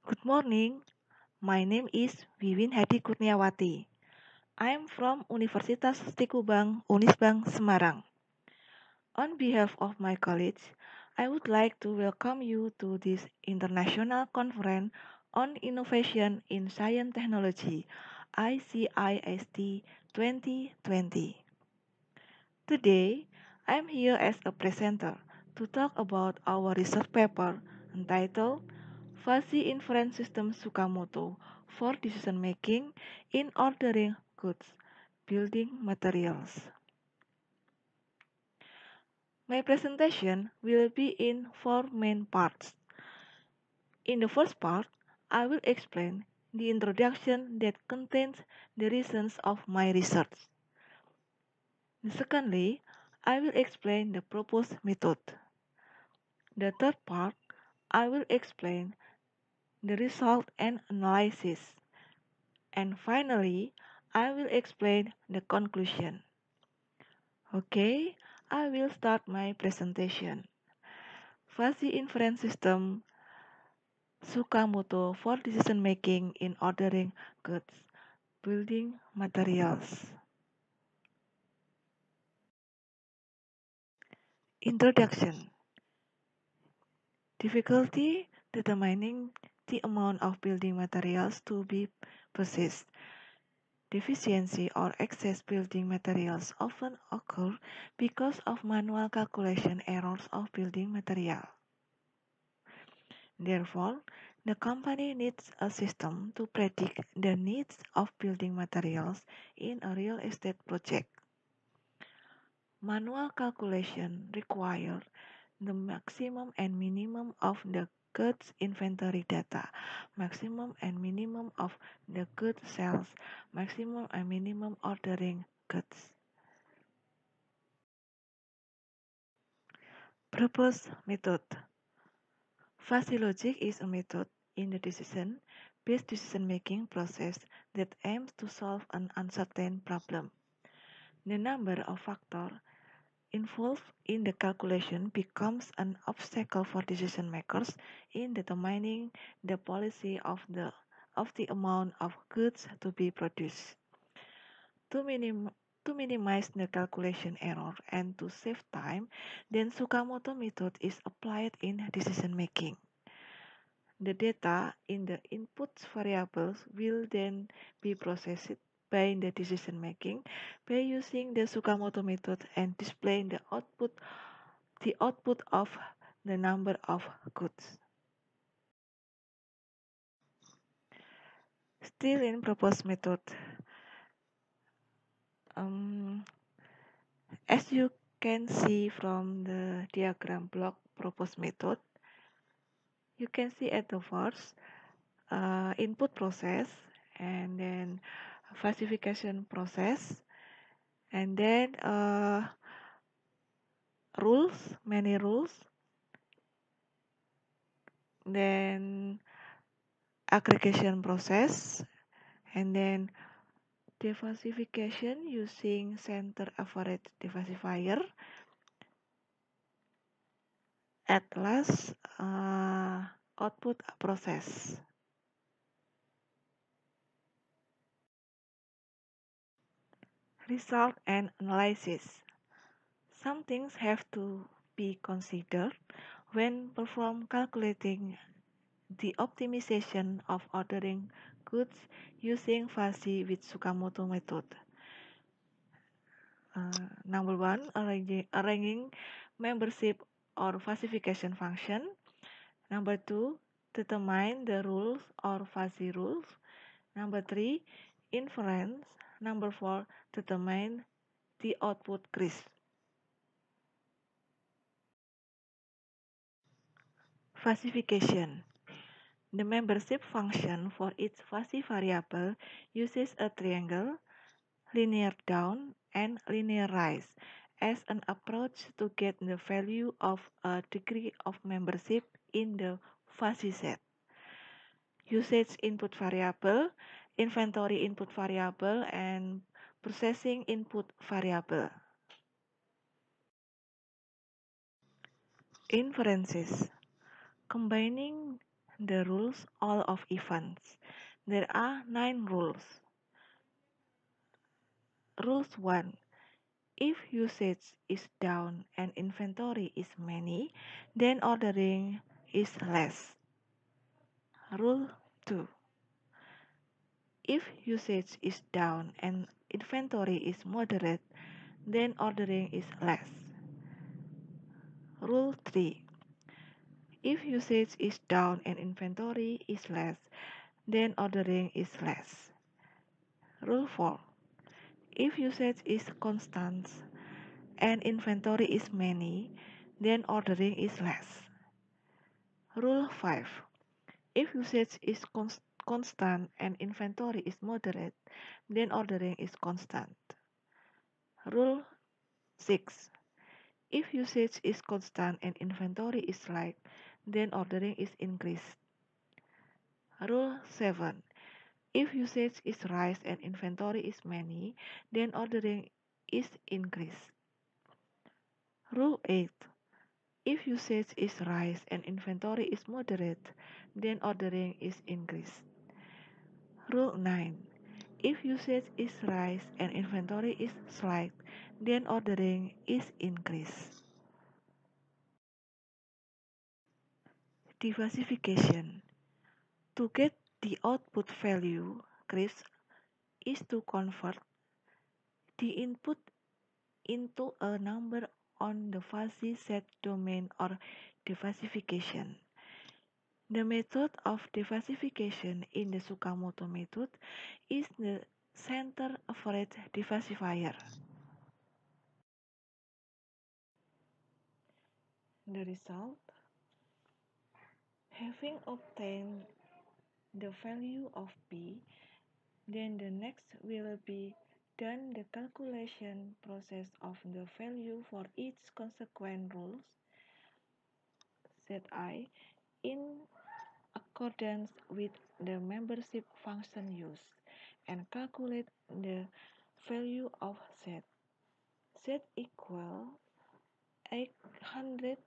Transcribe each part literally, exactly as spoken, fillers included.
Good morning. My name is Wiwin Hadi Kurniawati. I am from Universitas Tikubang, Unisbang, Semarang. On behalf of my college, I would like to welcome you to this international conference on innovation in science technology, I C I S T twenty twenty. Today, I am here as a presenter to talk about our research paper entitled Fuzzy Inference System Tsukamoto for Decision Making in Ordering Goods, Building Materials. My presentation will be in four main parts. In the first part, I will explain the introduction that contains the reasons of my research. Secondly, I will explain the proposed method. The third part, I will explain the result and analysis. And finally, I will explain the conclusion. Okay, I will start my presentation. Fuzzy Inference System Tsukamoto for Decision Making in Ordering Goods, Building Materials. Introduction. Difficulty determining the amount of building materials to be purchased. Deficiency or excess building materials often occur because of manual calculation errors of building material. Therefore, the company needs a system to predict the needs of building materials in a real estate project. Manual calculation requires the maximum and minimum of the goods inventory data, maximum and minimum of the goods sales, maximum and minimum ordering goods. Proposed method. Fuzzy logic is a method in the decision-based decision-making process that aims to solve an uncertain problem. The number of factors involved in the calculation becomes an obstacle for decision makers in determining the policy of the of the amount of goods to be produced. To, minim, to minimize the calculation error and to save time, then Tsukamoto method is applied in decision making. The data in the input variables will then be processed by the decision making by using the Tsukamoto method and displaying the output the output of the number of goods. Still in proposed method. Um, as you can see from the diagram block proposed method, you can see at the first uh, input process and then falsification process and then uh, rules, many rules, then aggregation process, and then defalsification using center average defalsifier. At last, uh, output process. Result and analysis. Some things have to be considered when perform calculating the optimization of ordering goods using Fuzzy with Tsukamoto method. Uh, number one, arranging, arranging membership or falsification function. Number two, determine the rules or fuzzy rules. Number three, inference. Number four, determine the output crisp. Falsification. The membership function for each fuzzy variable uses a triangle, linear down, and linear rise as an approach to get the value of a degree of membership in the fuzzy set. Usage input variable, inventory input variable, and processing input variable. Inferences. Combining The rules all of events. There are nine rules. Rules one. If usage is down and inventory is many, then ordering is less. Rule two. If usage is down and inventory is moderate, then ordering is less. Rule three. If usage is down and inventory is less, then ordering is less. Rule four. If usage is constant and inventory is many, then ordering is less. Rule five. If usage is const constant and inventory is moderate, then ordering is constant. Rule six. If usage is constant and inventory is slight, then ordering is increased. Rule seven. If usage is rise and inventory is many, then ordering is increased. Rule eight. If usage is rise and inventory is moderate, then ordering is increased. Rule nine. If usage is rise and inventory is slight, then ordering is increased. Diversification. To get the output value, crisp is to convert the input into a number on the fuzzy set domain or diversification. The method of diversification in the Tsukamoto method is the center average diversifier. The result, having obtained the value of P, then the next will be done the calculation process of the value for each consequent rules Zi in accordance with the membership function used and calculate the value of Z. Z equal eight hundred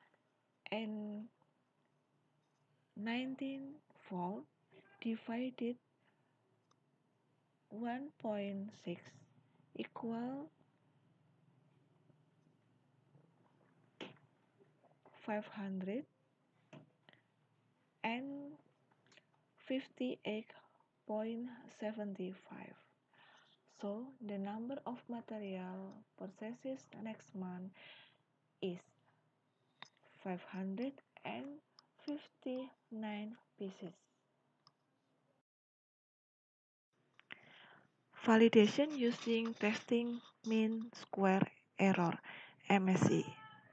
nineteen volt divided one point six equal five hundred fifty-eight point seven five. So the number of material purchases next month is five hundred fifty-nine pieces. Validation using testing mean square error M S E.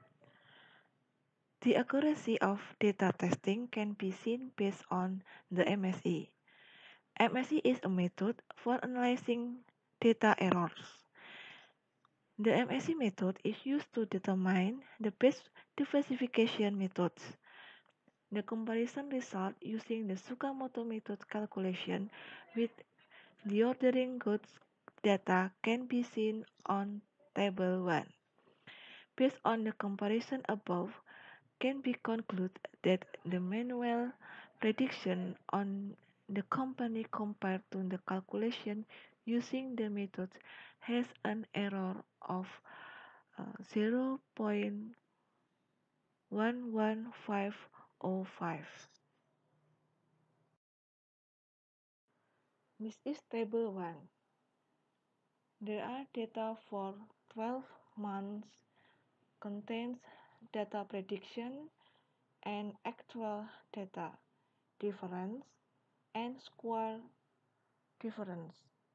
The accuracy of data testing can be seen based on the M S E. M S E is a method for analyzing data errors. The M S E method is used to determine the best diversification methods. The comparison result using the Tsukamoto method calculation with the ordering goods data can be seen on Table one. Based on the comparison above, can be concluded that the manual prediction on the company compared to the calculation using the method has an error of uh, zero point one one five zero five. This is table one. There are data for twelve months, contains data prediction and actual data difference and square difference.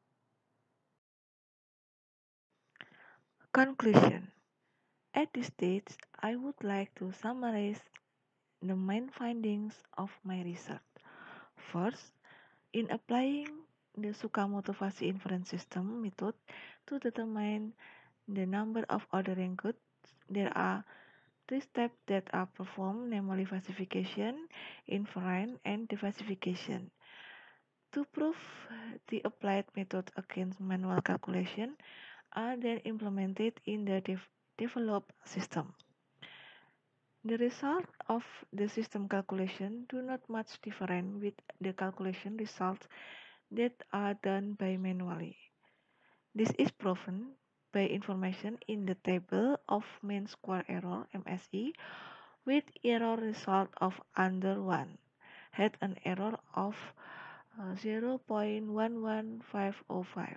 Conclusion. At this stage, I would like to summarize the main findings of my research. First, in applying the Tsukamoto fuzzy inference system method to determine the number of ordering goods, there are three steps that are performed, namely falsification, inference, and diversification. To prove the applied method against manual calculation are then implemented in the dev developed system. The result of the system calculation do not much different with the calculation results that are done by manually. This is proven by information in the table of mean square error M S E with error result of under one had an error of uh, zero point one one five zero five.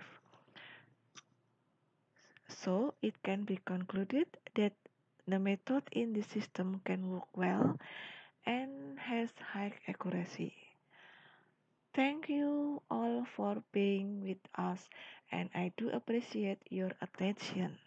So it can be concluded that the method in this system can work well and has high accuracy. Thank you all for being with us, and I do appreciate your attention.